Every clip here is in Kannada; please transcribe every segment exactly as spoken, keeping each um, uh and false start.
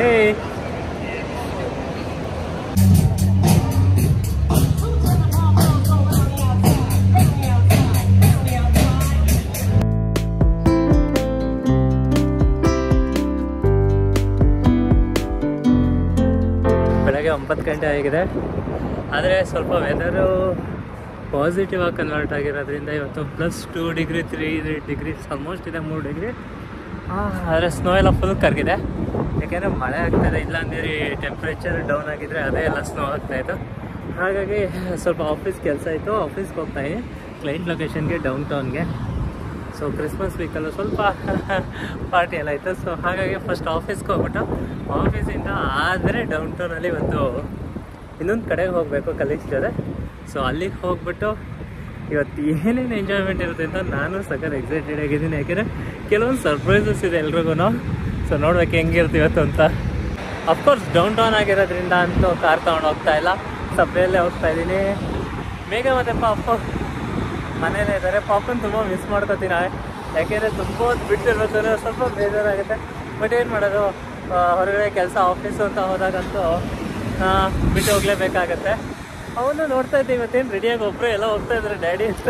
ಹೇ ಬೆಳಗ್ಗೆ ಒಂಬತ್ತು ಗಂಟೆ ಆಗಿದೆ. ಆದರೆ ಸ್ವಲ್ಪ ವೆದರು ಪಾಸಿಟಿವ್ ಆಗಿ ಕನ್ವರ್ಟ್ ಆಗಿರೋದ್ರಿಂದ ಇವತ್ತು plus two degree three degrees almost ಇದೆ, ಮೂರು ಡಿಗ್ರಿ. ಆದರೆ ಸ್ನೋ ಎಲ್ಲ ಫುಲ್ ಕರಗಿದೆ, ಯಾಕೆಂದರೆ ಮಳೆ ಆಗ್ತಾಯಿದೆ. ಇಲ್ಲಾಂದರೆ ಟೆಂಪ್ರೇಚರ್ ಡೌನ್ ಆಗಿದ್ದರೆ ಅದೇ ಎಲ್ಲ ಸ್ನೋ ಆಗ್ತಾಯಿತ್ತು. ಹಾಗಾಗಿ ಸ್ವಲ್ಪ ಆಫೀಸ್ ಕೆಲಸ ಇತ್ತು, ಆಫೀಸ್ಗೆ ಹೋಗ್ತಾಯಿದ್ದೀನಿ, ಕ್ಲೈಂಟ್ ಲೊಕೇಶನ್ಗೆ ಡೌನ್ ಟೌನ್ಗೆ. ಸೊ ಕ್ರಿಸ್ಮಸ್ ವೀಕಲ್ಲೂ ಸ್ವಲ್ಪ ಪಾರ್ಟಿ ಎಲ್ಲ ಇತ್ತು. ಸೊ ಹಾಗಾಗಿ ಫಸ್ಟ್ ಆಫೀಸ್ಗೆ ಹೋಗ್ಬಿಟ್ಟು ಆಫೀಸಿಂದ ಆದರೆ ಡೌನ್ ಟೌನಲ್ಲಿ ಒಂದು ಇನ್ನೊಂದು ಕಡೆಗೆ ಹೋಗಬೇಕು ಕಲೀಗ್ಸ್ ಜೊತೆ. ಸೊ ಅಲ್ಲಿಗೆ ಹೋಗ್ಬಿಟ್ಟು ಇವತ್ತು ಏನೇನು ಎಂಜಾಯ್ಮೆಂಟ್ ಇರುತ್ತೆ ಅಂತ ನಾನು ಸಖತ್ ಎಕ್ಸೈಟೆಡ್ ಆಗಿದ್ದೀನಿ, ಯಾಕೆಂದರೆ ಕೆಲವೊಂದು ಸರ್ಪ್ರೈಸಸ್ ಇದೆ ಎಲ್ರಿಗೂ. ಸೊ ನೋಡ್ಬೇಕು ಹೆಂಗಿರುತ್ತೆ ಇವತ್ತು ಅಂತ. ಅಫ್ಕೋರ್ಸ್ ಡೌನ್ ಟೌನ್ ಆಗಿರೋದ್ರಿಂದ ಅಂತೂ ಕಾರ್ ತೊಗೊಂಡು ಹೋಗ್ತಾ ಇಲ್ಲ, ಸಬ್ವೆಯಲ್ಲೇ ಹೋಗ್ತಾ ಇದ್ದೀನಿ. ಬೇಗ ಮತ್ತು ಪಾಪ ಮನೇಲೇ ಇದ್ದಾರೆ. ಪಾಪನ ತುಂಬ ಮಿಸ್ ಮಾಡ್ಕೊತೀನಿ, ಯಾಕೆಂದರೆ ತುಂಬ ಹೊತ್ತು ಬಿಟ್ಟಿರ್ಬೇಕಾದ್ರೆ ಸ್ವಲ್ಪ ಬೇಜಾರಾಗುತ್ತೆ. ಬಟ್ ಏನು ಮಾಡೋದು, ಹೊರಗಡೆ ಕೆಲಸ ಆಫೀಸು ಅಂತ ಹೋದಾಗಂತೂ ಬಿಟ್ಟು ಹೋಗಲೇಬೇಕಾಗತ್ತೆ. ಅವನು ನೋಡ್ತಾ ಇದ್ದೆ ಇವತ್ತೇನು ರೆಡಿಯಾಗಿ ಒಬ್ಬರು ಎಲ್ಲ ಹೋಗ್ತಾ ಇದ್ದಾರೆ ಡ್ಯಾಡಿ ಅಂತ.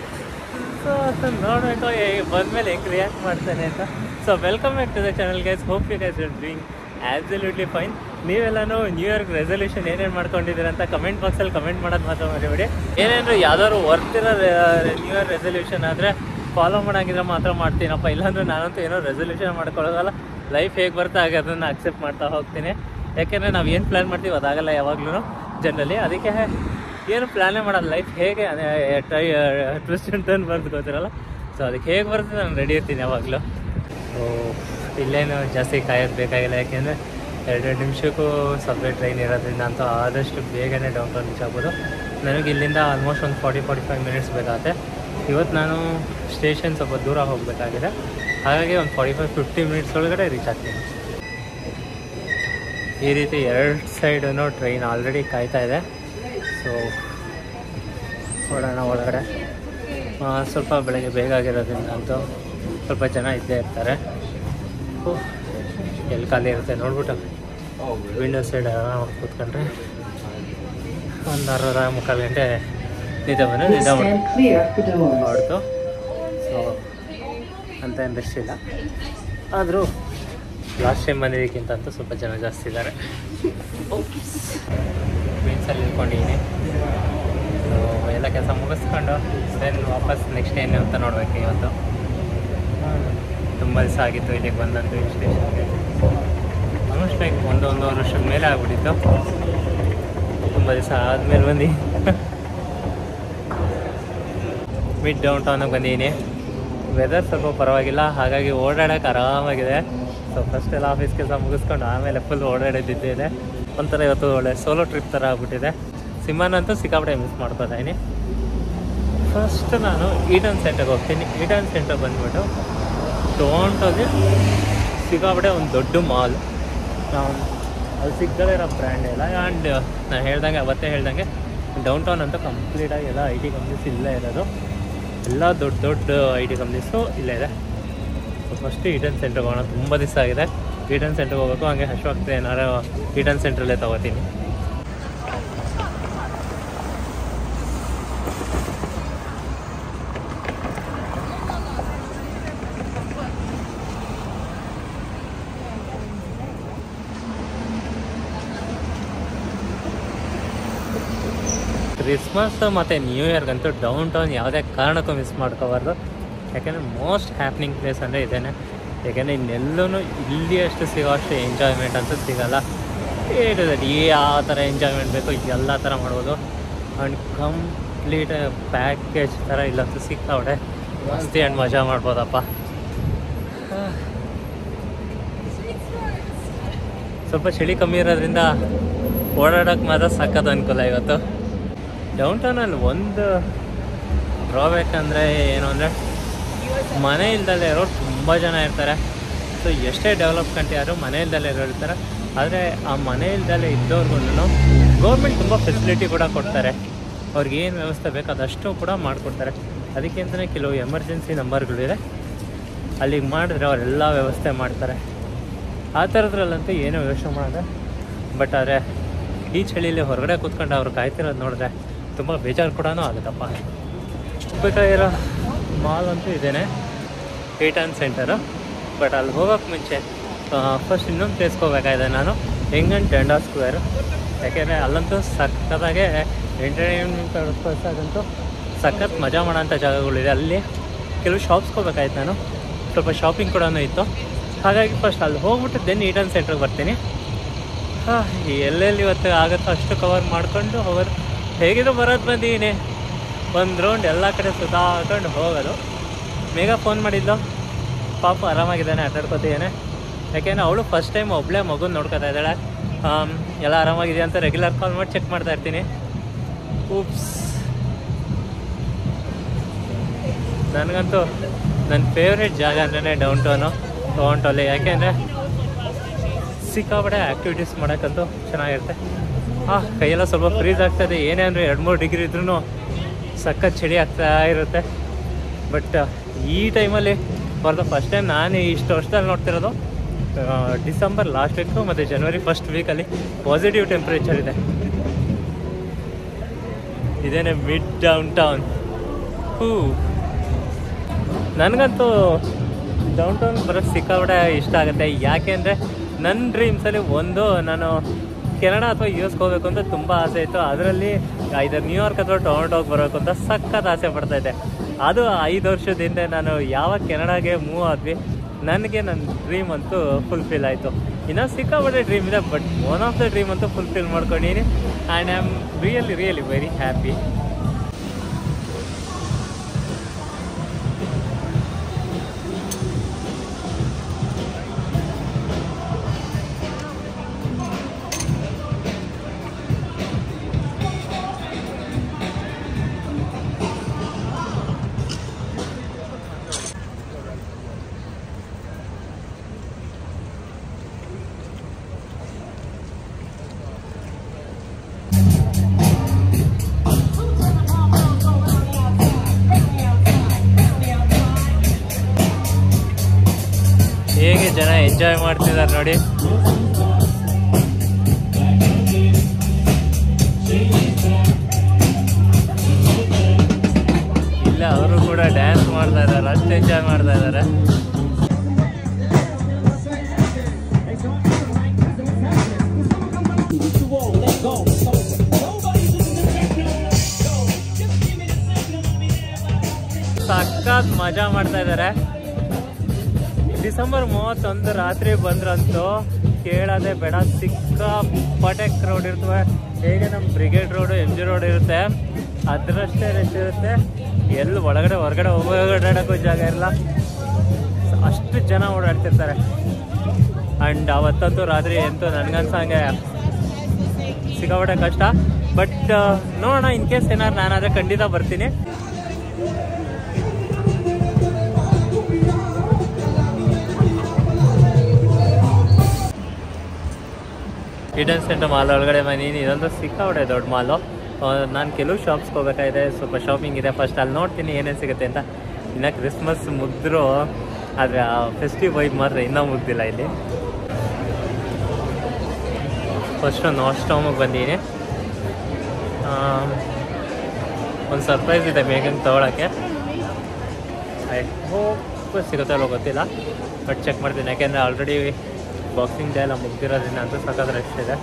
ಸೊ ಅದನ್ನು ನೋಡಬೇಕು ಬಂದಮೇಲೆ ಹೆಂಗೆ ರಿಯಾಕ್ಟ್ ಮಾಡ್ತಾನೆ ಅಂತ. So welcome back to the channel guys. Hope you guys are doing absolutely fine. ನೀವೆಲ್ಲನೂ ನ್ಯೂ ಇಯರ್ ರೆಸಲ್ಯೂಷನ್ ಏನೇನು ಮಾಡ್ಕೊಂಡಿದ್ದೀರ ಅಂತ ಕಮೆಂಟ್ ಬಾಕ್ಸಲ್ಲಿ ಕಮೆಂಟ್ ಮಾಡೋದು ಮಾತ್ರ ಮರಿಬೇಡಿ. ಏನೇನು ಯಾವ್ದಾದ್ರು ವರ್ತಿರೋ ನ್ಯೂ ಇಯರ್ ರೆಸಲ್ಯೂಷನ್ ಆದರೆ ಫಾಲೋ ಮಾಡೋಂಗಿದ್ರೆ ಮಾತ್ರ ಮಾಡ್ತೀನಪ್ಪ, ಇಲ್ಲಾಂದರೆ ನಾನಂತೂ ಏನೋ ರೆಸಲ್ಯೂಷನ್ ಮಾಡ್ಕೊಳ್ಳೋದಲ್ಲ. ಲೈಫ್ ಹೇಗೆ ಬರ್ತಾ ಆಗ ಅದನ್ನು ಅಕ್ಸೆಪ್ಟ್ ಮಾಡ್ತಾ ಹೋಗ್ತೀನಿ. ಯಾಕೆಂದರೆ ನಾವು ಏನು ಪ್ಲ್ಯಾನ್ ಮಾಡ್ತೀವಿ ಅದಾಗಲ್ಲ ಯಾವಾಗಲೂ ಜನರಲಿ. ಅದಕ್ಕೆ ಏನು ಪ್ಲ್ಯಾನೇ ಮಾಡೋದು, ಲೈಫ್ ಹೇಗೆ ಟ್ರೈ ಟ್ವಿಸ್ಟ್ ಆ್ಯಂಡ್ ಟರ್ನ್ ಬರ್ದು ಗೊತ್ತಿರಲ್ಲ. ಸೊ ಅದಕ್ಕೆ ಹೇಗೆ ಬರ್ತದೆ ನಾನು ರೆಡಿ ಇರ್ತೀನಿ ಯಾವಾಗಲೂ. ಸೊ ಇಲ್ಲೇನು ಜಾಸ್ತಿ ಕಾಯೋದು ಬೇಕಾಗಿಲ್ಲ, ಯಾಕೆಂದರೆ ಎರಡೆರಡು ನಿಮಿಷಕ್ಕೂ ಸಬ್ವೆ ಟ್ರೈನ್ ಇರೋದ್ರಿಂದ ಅಂತೂ ಆದಷ್ಟು ಬೇಗನೆ ಡೌನ್ ಟೌನ್ ರೀಚ್ ಆಗ್ಬೋದು. ನನಗೆ ಇಲ್ಲಿಂದ ಆಲ್ಮೋಸ್ಟ್ ಒಂದು ಫಾರ್ಟಿ ಫಾರ್ಟಿ ಫೈವ್ ಮಿನಿಟ್ಸ್ ಬೇಕಾಗುತ್ತೆ. ಇವತ್ತು ನಾನು ಸ್ಟೇಷನ್ ಸ್ವಲ್ಪ ದೂರ ಹೋಗಬೇಕಾಗಿದೆ, ಹಾಗಾಗಿ ಒಂದು ಫಾರ್ಟಿ ಫೈವ್ ಫಿಫ್ಟಿ ಮಿನಿಟ್ಸ್ ಒಳಗಡೆ ರೀಚ್ ಆಗ್ತೀನಿ. ಈ ರೀತಿ ಎರಡು ಸೈಡೂ ಟ್ರೈನ್ ಆಲ್ರೆಡಿ ಕಾಯ್ತಾ ಇದೆ. ಸೊ ನೋಡೋಣ ಒಳಗಡೆ. ಸ್ವಲ್ಪ ಬೆಳಗ್ಗೆ ಬೇಗ ಆಗಿರೋದ್ರಿಂದ ಅಂತೂ ಸ್ವಲ್ಪ ಜನ ಇದ್ದೇ ಇರ್ತಾರೆ. ಎಲ್ಲಿ ಖಾಲಿ ಇರುತ್ತೆ ನೋಡ್ಬಿಟ್ಟು ವಿಂಡೋ ಸೈಡ್ ಆರಾಮಾಗಿ ಕೂತ್ಕೊಂಡ್ರೆ ಒಂದು ಅರ್ಧ ಮುಕ್ಕಾಲು ಗಂಟೆ ನಿದ್ದೆ ಬಂದರೆ ನಿದ್ದೆ ಹೊಡ್ತು. ಸೊ ಅಂತ ಏನು ಬೆಸ್ಟ್ ಇಲ್ಲ, ಆದರೂ ಲಾಸ್ಟ್ ಟೈಮ್ ಬಂದಿದ್ದಕ್ಕಿಂತ ಅಂತೂ ಸ್ವಲ್ಪ ಜನ ಜಾಸ್ತಿ ಇದ್ದಾರೆ. ಬೀನ್ಸಲ್ಲಿ ಇಳ್ಕೊಂಡಿದ್ದೀನಿ. ಸೊ ಎಲ್ಲ ಕೆಲಸ ಮುಗಿಸ್ಕೊಂಡು ದೆನ್ ವಾಪಸ್ ನೆಕ್ಸ್ಟ್ ಏನು ಅಂತ ನೋಡಬೇಕು. ಇವತ್ತು ತುಂಬ ದಿವಸ ಆಗಿತ್ತು ಇಲ್ಲಿಗೆ ಬಂದಂತು ಈ ಸ್ಟೇಷನ್ಗೆ. ಆಲ್ಮೋಸ್ಟ್ ಲೈಕ್ ಒಂದು ಒಂದೂವರೆ ವರ್ಷದ ಮೇಲೆ ಆಗ್ಬಿಟ್ಟಿತ್ತು. ತುಂಬ ದಿವಸ ಆದಮೇಲೆ ಬಂದು ಮಿಡ್ ಡೌನ್ ಟೌನಿಗೆ ಬಂದಿದ್ದೀನಿ. ವೆದರ್ ಸ್ವಲ್ಪ ಪರವಾಗಿಲ್ಲ, ಹಾಗಾಗಿ ಓಡಾಡೋಕ್ಕೆ ಆರಾಮಾಗಿದೆ. ಸೊ ಫಸ್ಟ್ ಎಲ್ಲ ಆಫೀಸ್ ಕೆಲಸ ಮುಗಿಸ್ಕೊಂಡು ಆಮೇಲೆ ಫುಲ್ ಓಡಾಡೋದಿದ್ದೇ ಇದೆ. ಒಂಥರ ಇವತ್ತು ಒಳ್ಳೆ ಸೋಲೋ ಟ್ರಿಪ್ ಥರ ಆಗ್ಬಿಟ್ಟಿದೆ. ಸಿಂಹನಂತೂ ಸಿಕ್ಕಾಪಟ್ಟೆ ಮಿಸ್ ಮಾಡ್ಕೋತಾ ಇದ್ದೀನಿ. ಫಸ್ಟ್ ನಾನು ಈಡನ್ ಸೆಂಟರ್ಗೆ ಹೋಗ್ತೀನಿ. ಈಡನ್ ಸೆಂಟರ್ ಬಂದುಬಿಟ್ಟು ಟೊರೊಂಟೋಗೆ ಸಿಕ್ಕಾಪಟ್ಟೆ ಒಂದು ದೊಡ್ಡ ಮಾಲ್. ಅಲ್ಲಿ ಸಿಗ್ದಲೇ ಇರೋ ಬ್ರ್ಯಾಂಡ್ ಎಲ್ಲ. ಆ್ಯಂಡ್ ನಾನು ಹೇಳ್ದಂಗೆ ಅವತ್ತೇ ಹೇಳ್ದಂಗೆ ಡೌನ್ ಟೌನ್ ಅಂತೂ ಕಂಪ್ಲೀಟಾಗಿ ಎಲ್ಲ ಐ ಟಿ ಕಂಪ್ನೀಸ್ ಇಲ್ಲೇ ಇರೋದು. ಎಲ್ಲ ದೊಡ್ಡ ದೊಡ್ಡ ಐ ಟಿ ಕಂಪ್ನೀಸು ಇಲ್ಲೇ ಇದೆ. ಸೊ ಫಸ್ಟು ಈಡನ್ ಸೆಂಟ್ರಿಗೆ ಹೋಗೋಣ, ತುಂಬ ದಿವಸ ಆಗಿದೆ ಈಡನ್ ಸೆಂಟ್ರಿಗೆ ಹೋಗಬೇಕು. ಹಂಗೆ ಹಶ್ವಾಗ್ತದೆ, ಏನಾರು ಈಡನ್ ಸೆಂಟ್ರಲ್ಲೇ ತೊಗೋತೀನಿ. ಕ್ರಿಸ್ಮಸ್ ಮತ್ತು ನ್ಯೂ ಇಯರ್ಗಂತೂ ಡೌನ್ ಟೌನ್ ಯಾವುದೇ ಕಾರಣಕ್ಕೂ ಮಿಸ್ ಮಾಡ್ಕೋಬಾರ್ದು. ಯಾಕೆಂದರೆ ಮೋಸ್ಟ್ ಹ್ಯಾಪ್ನಿಂಗ್ ಪ್ಲೇಸ್ ಅಂದರೆ ಇದೇನೆ. ಯಾಕೆಂದರೆ ಇನ್ನೆಲ್ಲೂ ಇಲ್ಲಿ ಅಷ್ಟು ಸಿಗೋ ಅಷ್ಟು ಎಂಜಾಯ್ಮೆಂಟ್ ಅಂತೂ ಸಿಗೋಲ್ಲ. ಹೇಳಿದೆ ಯಾವ ಥರ ಎಂಜಾಯ್ಮೆಂಟ್ ಬೇಕು ಎಲ್ಲ ಥರ ಮಾಡ್ಬೋದು. ಆ್ಯಂಡ್ ಕಂಪ್ಲೀಟ್ ಪ್ಯಾಕೇಜ್ ಥರ ಇಲ್ಲಂತೂ ಸಿಕ್ತಾವಡೆ ಮಸ್ತಿ ಆ್ಯಂಡ್ ಮಜಾ ಮಾಡ್ಬೋದಪ್ಪ. ಸ್ವಲ್ಪ ಚಳಿ ಕಮ್ಮಿ ಇರೋದ್ರಿಂದ ಓಡಾಡೋಕ್ಕೆ ಮಾತ್ರ ಸಖತ್ ಅನುಕೂಲ ಇವತ್ತು. ಡೌನ್ ಟೌನಲ್ಲಿ ಒಂದು ಡ್ರಾಬ್ಯಾಕ್ ಅಂದರೆ ಏನು ಅಂದರೆ ಮನೆ ಇಲ್ದಲ್ಲೇ ಇರೋರು ತುಂಬ ಜನ ಇರ್ತಾರೆ. ಸೊ ಎಷ್ಟೇ ಡೆವಲಪ್ಮೆಂಟ್ ಯಾರು ಮನೆ ಇಲ್ದಲ್ಲೇ ಇರೋರು ಇರ್ತಾರೆ. ಆದರೆ ಆ ಮನೆ ಇಲ್ದಲ್ಲೇ ಇದ್ದವ್ರಿಗೂ ಗೌರ್ಮೆಂಟ್ ತುಂಬ ಫೆಸಿಲಿಟಿ ಕೂಡ ಕೊಡ್ತಾರೆ. ಅವ್ರಿಗೆ ಏನು ವ್ಯವಸ್ಥೆ ಬೇಕು ಅದಷ್ಟು ಕೂಡ ಮಾಡಿಕೊಡ್ತಾರೆ. ಅದಕ್ಕೆ ಅಂತಲೇ ಕೆಲವು ಎಮರ್ಜೆನ್ಸಿ ನಂಬರ್ಗಳಿದೆ, ಅಲ್ಲಿಗೆ ಮಾಡಿದ್ರೆ ಅವರೆಲ್ಲ ವ್ಯವಸ್ಥೆ ಮಾಡ್ತಾರೆ. ಆ ಥರದ್ರಲ್ಲಂತೂ ಏನೂ ಯೋಚನೆ ಮಾಡೋದು. ಬಟ್ ಆದರೆ ಈ ಚಳಿಯಲ್ಲಿ ಹೊರಗಡೆ ಕೂತ್ಕೊಂಡು ಅವ್ರು ಕಾಯ್ತಿರೋದು ನೋಡಿದ್ರೆ ತುಂಬ ಬೇಜಾರು ಕೂಡ ಆಗುತ್ತಪ್ಪ. ಬೇಕಾಗಿರೋ ಮಾಲ್ ಅಂತೂ ಇದೇನೆ, ಏಟ್ ಆ್ಯಂಡ್ ಸೆಂಟರು. ಬಟ್ ಅಲ್ಲಿ ಹೋಗೋಕ್ಕೆ ಮುಂಚೆ ಫಸ್ಟ್ ಇನ್ನೊಂದು ಪ್ಲೇಸ್ಗೆ ಹೋಗ್ಬೇಕಾಗಿದೆ ನಾನು, ಹೆಂಗನ್ ಟೆಂಡಾ ಸ್ಕ್ವೇರು. ಯಾಕೆಂದರೆ ಅಲ್ಲಂತೂ ಸಖತ್ತಾಗೆ ಎಂಟರ್ಟೈನ್ಮೆಂಟ್ ಪರ್ಪಸ್ ಆಗಂತೂ ಸಖತ್ ಮಜಾ ಮಾಡೋಂಥ ಜಾಗಗಳಿದೆ. ಅಲ್ಲಿ ಕೆಲವು ಶಾಪ್ಸ್ಗೆ ಹೋಗ್ಬೇಕಾಯ್ತು ನಾನು, ಸ್ವಲ್ಪ ಶಾಪಿಂಗ್ ಕೂಡ ಇತ್ತು. ಹಾಗಾಗಿ ಫಸ್ಟ್ ಅಲ್ಲಿ ಹೋಗ್ಬಿಟ್ಟು ದೆನ್ ಈಟ್ ಆ್ಯಂಡ್ ಸೆಂಟ್ರಿಗೆ ಬರ್ತೀನಿ. ಹಾಂ, ಎಲ್ಲೆಲ್ಲಿ ಇವತ್ತು ಆಗುತ್ತೋ ಅಷ್ಟು ಕವರ್ ಮಾಡಿಕೊಂಡು ಹೋಗೋದು. ಹೇಗಿದ್ರು ಬರೋದು ಬಂದಿದ್ದೀನಿ, ಒಂದು ರೌಂಡ್ ಎಲ್ಲ ಕಡೆ ಸುತ್ತಾಕೊಂಡು ಹೋಗೋದು. ಬೇಗ ಫೋನ್ ಮಾಡಿದ್ದು, ಪಾಪ ಆರಾಮಾಗಿದ್ದಾನೆ, ಆಟಾಡ್ಕೊತಿದ್ದಾನೆ. ಯಾಕೆಂದರೆ ಅವಳು ಫಸ್ಟ್ ಟೈಮ್ ಒಬ್ಬಳೇ ಮಗುನ ನೋಡ್ಕೊತಾ ಇದ್ದಾಳೆ. ಎಲ್ಲ ಆರಾಮಾಗಿದೆ ಅಂತ ರೆಗ್ಯುಲರ್ ಕಾಲ್ ಮಾಡಿ ಚೆಕ್ ಮಾಡ್ತಾ ಇರ್ತೀನಿ. ಉಪ್ಸ್, ನನಗಂತೂ ನನ್ನ ಫೇವ್ರೇಟ್ ಜಾಗ ಅಂದ್ರೆ ಡೌನ್ ಟೌನು ಟೊರೊಂಟೋಲಿ. ಯಾಕೆಂದರೆ ಸಿಕ್ಕಾಪಟ್ಟೆ ಆ್ಯಕ್ಟಿವಿಟೀಸ್ ಮಾಡೋಕ್ಕಂತೂ ಚೆನ್ನಾಗಿರುತ್ತೆ. ಹಾಂ, ಕೈಯೆಲ್ಲ ಸ್ವಲ್ಪ ಫ್ರೀಸ್ ಆಗ್ತದೆ. ಏನೇ ಅಂದರೆ ಎರಡು ಮೂರು ಡಿಗ್ರಿ ಇದ್ರೂ ಸಖತ್ ಚಳಿ ಆಗ್ತಾ ಇರುತ್ತೆ. ಬಟ್ ಈ ಟೈಮಲ್ಲಿ ಫಾರ್ ದ ಫಸ್ಟ್ ಟೈಮ್ ನಾನು ಇಷ್ಟು ವರ್ಷದಲ್ಲಿ ನೋಡ್ತಿರೋದು ಡಿಸೆಂಬರ್ ಲಾಸ್ಟ್ ವೀಕು ಮತ್ತು ಜನವರಿ ಫಸ್ಟ್ ವೀಕಲ್ಲಿ ಪಾಸಿಟಿವ್ ಟೆಂಪ್ರೇಚರ್ ಇದೆ. ಇದೇನೆ ಮಿಡ್ ಡೌನ್ ಟೌನ್. ಹೂ, ನನಗಂತೂ ಡೌನ್ ಟೌನ್ ಬರೋಕ್ಕೆ ಸಿಕ್ಕಾಪಟ್ಟೆ ಇಷ್ಟ ಆಗುತ್ತೆ. ಯಾಕೆ ಅಂದರೆ ನನ್ನ ಡ್ರೀಮ್ಸಲ್ಲಿ ಒಂದು, ನಾನು ಕೆನಡಾ ಅಥವಾ ಯು ಎಸ್ಗೆ ಹೋಗಬೇಕು ಅಂತ ತುಂಬ ಆಸೆ ಇತ್ತು. ಅದರಲ್ಲಿ ಐದು ನ್ಯೂಯಾರ್ಕ್ ಅಥವಾ ಟೊರೊಂಟೋಗೆ ಬರಬೇಕು ಅಂತ ಸಖತ್ ಆಸೆ ಪಡ್ತಾಯಿದ್ದೆ. ಅದು ಐದು ವರ್ಷದ ಹಿಂದೆ ನಾನು ಯಾವಾಗ ಕೆನಡಾಗೆ ಮೂವ್ ಆದ್ವಿ, ನನಗೆ ನನ್ನ ಡ್ರೀಮ್ ಅಂತೂ ಫುಲ್ಫಿಲ್ ಆಯಿತು. ಇನ್ನೂ ಸಿಕ್ಕಾಪಟ್ಟೆ ಡ್ರೀಮ್ ಇದೆ, but one of the dream ಅಂತೂ ಫುಲ್ಫಿಲ್ ಮಾಡ್ಕೊಂಡಿದ್ದೀನಿ. And I am really really very happy. ಹೇಗೆ ಜನ ಎಂಜಾಯ್ ಮಾಡ್ತಿದ್ದಾರೆ ನೋಡಿ. ಇಲ್ಲ, ಅವರು ಕೂಡ ಡ್ಯಾನ್ಸ್ ಮಾಡ್ತಾ ಇದ್ದಾರೆ, ಅಷ್ಟು ಎಂಜಾಯ್ ಮಾಡ್ತಾ ಇದ್ದಾರೆ. ಸಖತ್ ಮಜಾ ಮಾಡ್ತಾ ಇದ್ದಾರೆ. ಡಿಸೆಂಬರ್ ಮೂವತ್ತೊಂದು ರಾತ್ರಿ ಬಂದ್ರಂತೂ ಕೇಳೋದೇ ಬೇಡ, ಸಿಕ್ಕಾಪಟ್ಟೆ ಕ್ರೌಡ್ ಇರ್ತವೆ. ಹೇಗೆ ನಮ್ಮ Brigade Road, M G road ಇರುತ್ತೆ ಅದರಷ್ಟೇ ರಶ್ ಇರುತ್ತೆ. ಎಲ್ಲಿ ಒಳಗಡೆ ಹೊರಗಡೆ ಓಡಾಡೋಕ್ಕೂ ಜಾಗ ಇರಲ್ಲ, ಅಷ್ಟು ಜನ ಓಡಾಡ್ತಿರ್ತಾರೆ. ಆ್ಯಂಡ್ ಅವತ್ತಂತೂ ರಾತ್ರಿ ಎಂತೂ ನನಗನ್ಸಂಗೆ ಸಿಕ್ಕಾಪಟ್ಟೆ ಕಷ್ಟ. ಬಟ್ ನೋಡೋಣ, ಇನ್ ಕೇಸ್ ಏನಾದ್ರು ನಾನಾದರೆ ಖಂಡಿತ ಬರ್ತೀನಿ. ಈಡನ್ ಸೆಂಟರ್ ಮಾಲ್ ಒಳಗಡೆ ಬಂದೀನಿ. ಇದೊಂದು ಸಿಕ್ಕಾಪಟ್ಟೆ ದೊಡ್ಡ ಮಾಲು. ನಾನು ಕೆಲವು ಶಾಪ್ಸ್ಗೆ ಹೋಗ್ಬೇಕಾಗಿದೆ, ಸ್ವಲ್ಪ ಶಾಪಿಂಗ್ ಇದೆ. ಫಸ್ಟ್ ಅಲ್ಲಿ ನೋಡ್ತೀನಿ ಏನೇನು ಸಿಗುತ್ತೆ ಅಂತ. ಇನ್ನು ಕ್ರಿಸ್ಮಸ್ ಮುಗಿದ್ರು, ಆದರೆ ಆ ಫೆಸ್ಟಿವ್ ವೈಬ್ ಮಾತ್ರ ಇನ್ನೂ ಮುಗ್ದಿಲ್ಲ ಇಲ್ಲಿ. ಫಸ್ಟು ನಾಸ್ಟಾಮಿಗೆ ಬಂದೀನಿ. ಒಂದು ಸರ್ಪ್ರೈಸ್ ಇದೆ ಮೇಗಂಗೆ ತೊಗೊಳಕ್ಕೆ. ಐ ಹೋಪ್ ಸಿಗುತ್ತೆ ಅಲ್ಲೋ ಗೊತ್ತಿಲ್ಲ, ಬಟ್ ಚೆಕ್ ಮಾಡ್ತೀನಿ. ಯಾಕೆಂದರೆ ಆಲ್ರೆಡಿ ಬಾಕ್ಸಿಂಗ್ ಡೇ ಎಲ್ಲ ಮುಗ್ದಿರೋದ್ರಿಂದ ಅಂತೂ ಸಖತ್ ರಶ್ ಇದೆ.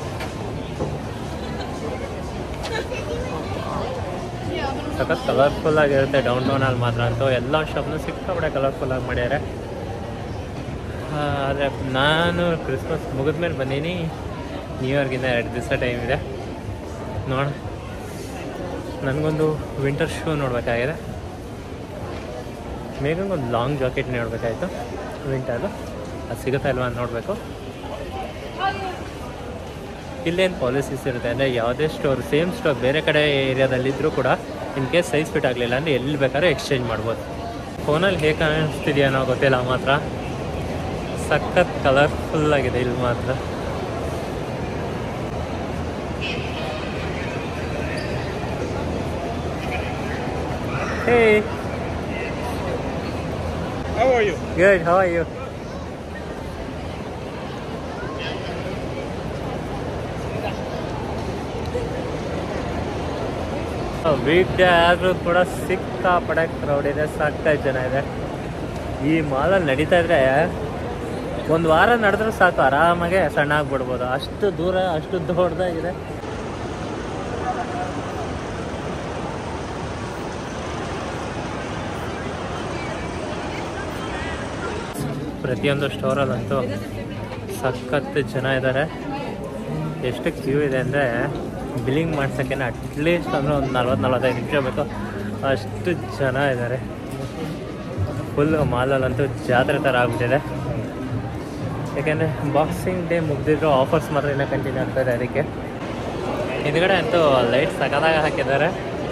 ಸಖತ್ ಕಲರ್ಫುಲ್ ಆಗಿರುತ್ತೆ ಡೌನ್ ಟೌನಲ್ಲಿ ಮಾತ್ರ ಅಂತೂ. ಎಲ್ಲ ಶಾಪ್ನೂ ಸಿಕ್ಕಾಪಟ್ಟೆ ಕಲರ್ಫುಲ್ಲಾಗಿ ಮಾಡ್ಯಾರೆ. ಆದರೆ ನಾನು ಕ್ರಿಸ್ಮಸ್ ಮುಗಿದ್ಮೇಲೆ ಬಂದೀನಿ. ನ್ಯೂ ಇಯರ್ಗಿಂತ ಎರಡು ದಿವಸ ಟೈಮ್ ಇದೆ. ನೋಡ, ನನಗೊಂದು ವಿಂಟರ್ ಶೂ ನೋಡಬೇಕಾಗಿದೆ. ಮೇಗಂಗೊಂದು ಲಾಂಗ್ ಜಾಕೆಟ್ ನೋಡಬೇಕಾಯ್ತು ವಿಂಟರ್ದು. ಅದು ಸಿಗುತ್ತಾ ಇಲ್ವಾ ಅಂತ ನೋಡಬೇಕು. ಇಲ್ಲೇನು ಪಾಲಿಸೀಸ್ ಇರುತ್ತೆ ಅಂದರೆ ಯಾವುದೇ ಸ್ಟೋರ್, ಸೇಮ್ ಸ್ಟೋರ್ ಬೇರೆ ಕಡೆ ಏರಿಯಾದಲ್ಲಿದ್ದರೂ ಕೂಡ ಇನ್ ಕೇಸ್ ಸೈಜ್ ಫಿಟ್ ಆಗಲಿಲ್ಲ ಅಂದರೆ ಎಲ್ಲಿ ಬೇಕಾದ್ರೂ ಎಕ್ಸ್ಚೇಂಜ್ ಮಾಡ್ಬೋದು. ಫೋನಲ್ಲಿ ಹೇಗೆ ಕಾಣಿಸ್ತಿದೆಯೋ ಗೊತ್ತಿಲ್ಲ, ಮಾತ್ರ ಸಖತ್ ಕಲರ್ಫುಲ್ಲಾಗಿದೆ ಇಲ್ಲಿ ಮಾತ್ರ. Hey. How are you? Good, how are you? Weekday ಆದರೂ ಕೂಡ ಸಿಕ್ಕಾಪಟ್ಟೆ ಕ್ರೌಡ್ ಇದೆ, ಸಾಕಾಗಿ ಜನ ಇದೆ. ಈ ಮಾಲಲ್ಲಿ ನಡೀತಾ ಇದ್ರೆ ಒಂದು ವಾರ ನಡೆದ್ರೂ ಸಾಕು, ಆರಾಮಾಗೆ ಸಣ್ಣ ಆಗ್ಬಿಡ್ಬೋದು, ಅಷ್ಟು ದೂರ ಅಷ್ಟು ದೊಡ್ಡದಾಗಿದೆ. ಪ್ರತಿಯೊಂದು ಸ್ಟೋರಲ್ಲಂತೂ ಸಖತ್ ಜನ ಇದ್ದಾರೆ. ಎಷ್ಟು ಕ್ಯೂ ಇದೆ ಅಂದರೆ ಬಿಲ್ಲಿಂಗ್ ಮಾಡ್ಸೋಕ್ಕೆ ಅಟ್ಲೀಸ್ಟ್ ಅಂದರೆ ಒಂದು ನಲ್ವತ್ತು ನಲ್ವತ್ತೈದು ನಿಮಿಷ ಬೇಕು, ಅಷ್ಟು ಜನ ಇದ್ದಾರೆ. ಫುಲ್ ಮಾಲಲ್ಲಂತೂ ಜಾತ್ರೆ ಥರ ಆಗ್ಬಿಟ್ಟಿದೆ. ಯಾಕೆಂದರೆ ಬಾಕ್ಸಿಂಗ್ ಡೇ ಮುಗಿದಿದ್ರು ಆಫರ್ಸ್ ಮಾತ್ರ ಇನ್ನೂ ಕಂಟಿನ್ಯೂ ಆಗ್ತಾಯಿದೆ. ಅದಕ್ಕೆ ಹಿಂದ್ಗಡೆ ಅಂತೂ ಲೈಟ್ ಸಖತ್ತಾಗಿ ಹಾಕಿದ್ದಾರೆ.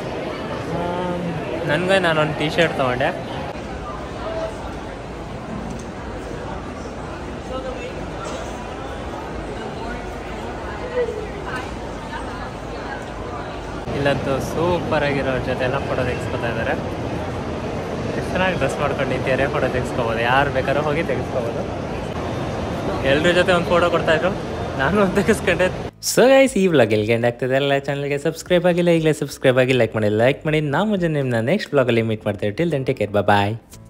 ನನಗೆ ನಾನೊಂದು ಟೀ ಶರ್ಟ್ ತೊಗೊಂಡೆ. ಇಲ್ಲಂತೂ ಸೂಪರ್ ಆಗಿರೋ ಜೊತೆ ಎಲ್ಲ ಫೋಟೋ ತೆಗೆಸ್ಕೊತಾ ಇದ್ದಾರೆ. ಎಷ್ಟು ಚೆನ್ನಾಗಿ ಡ್ರೆಸ್ ಮಾಡ್ಕೊಂಡು ನಿಂತಿದ್ದಾರೆ, ಫೋಟೋ ತೆಗೆಸ್ಕೋಬೋದು, ಯಾರು ಬೇಕಾದ್ರೂ ಹೋಗಿ ತೆಗೆಸ್ಕೋಬೋದು. ಎಲ್ಲರ ಜೊತೆ ಒಂದು ಫೋಟೋ ಕೊಡ್ತಾಯಿದ್ರು, ನಾನು ಒಂದು ತೆಗೆಸ್ಕೊಂಡೆ. ಸೊ ಗೈಸ್, ಈ ವ್ಲಾಗ್ ಎಲ್ಲಿಗೆ ಎಂಡ್ ಆಗ್ತದೆ. ಎಲ್ಲ ಚಾನಲ್ಗೆ ಸಬ್ಸ್ಕ್ರೈಬ್ ಆಗಿಲ್ಲ, ಈಗಲೇ ಸಬ್ಸ್ಕ್ರೈಬ್ ಆಗಿ ಲೈಕ್ ಮಾಡಿ ಲೈಕ್ ಮಾಡಿ ನಾವು ಮುಂಜಾನೆ ನಿಮ್ಮನ್ನ ನೆಕ್ಸ್ಟ್ ವ್ಲಾಗಲ್ಲಿ ಮೀಟ್ ಮಾಡ್ತೇವೆ. ಟಿಲ್ ದೆನ್ ಟೇಕ್ ಕೇರ್, ಬಾಯ್.